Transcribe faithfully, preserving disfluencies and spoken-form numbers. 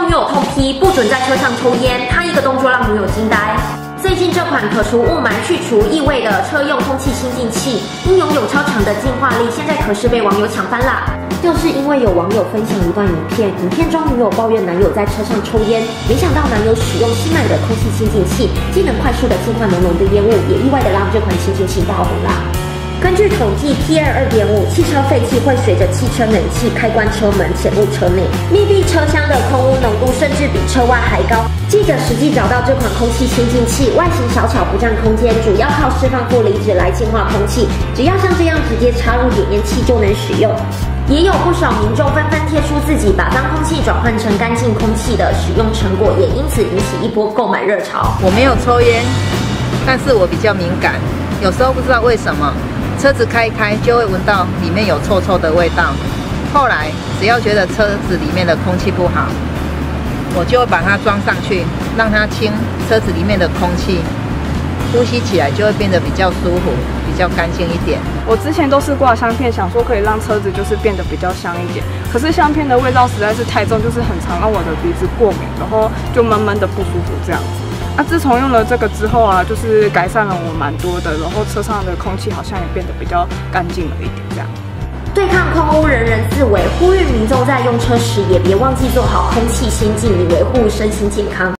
遭女友痛批，不准在车上抽烟，他一个动作让女友惊呆。最近这款可除雾霾、去除异味的车用空气清净器，因拥有超强的净化力，现在可是被网友抢翻啦。就是因为有网友分享一段影片，影片中女友抱怨男友在车上抽烟，没想到男友使用新买的空气清净器，既能快速的净化浓浓的烟雾，也意外的让这款清净器爆红啦。根据统计 ，P M 二点五 汽车废气会随着汽车冷气开关车门潜入车内，密闭车厢的空污浓度甚至比车外还高。记者实际找到这款空气清净器，外形小巧不占空间，主要靠释放负离子来净化空气，只要像这样直接插入点烟器就能使用。也有不少民众纷纷贴出自己把脏空气转换成干净空气的使用成果，也因此引起一波购买热潮。 我没有抽烟，但是我比较敏感，有时候不知道为什么。车子开一开就会闻到里面有臭臭的味道，后来只要觉得车子里面的空气不好，我就会把它装上去，让它清车子里面的空气，呼吸起来就会变得比较舒服，比较干净一点。 我之前都是挂香片，想说可以让车子就是变得比较香一点，可是香片的味道实在是太重，就是很常让我的鼻子过敏，然后就闷闷的不舒服这样子。那、啊、自从用了这个之后啊，就是改善了我蛮多的，然后车上的空气好像也变得比较干净了一点这样。 对抗空污，人人自危，呼吁民众在用车时也别忘记做好空气清净，以维护身心健康。